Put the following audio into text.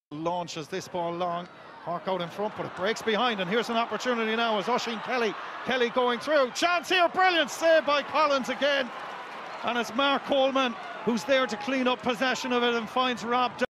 Launches this ball long. Cork out in front, but it breaks behind, and here's an opportunity now as Oisín Kelly going through. Chance here, brilliant save by Collins again, and it's Mark Coleman who's there to clean up possession of it and finds Rob